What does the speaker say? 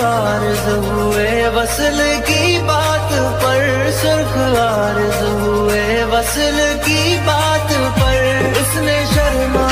आरज़ू हुए वसल की बात पर, सुर्ख आरज़ू हुए वसल की बात पर। उसने शर्मा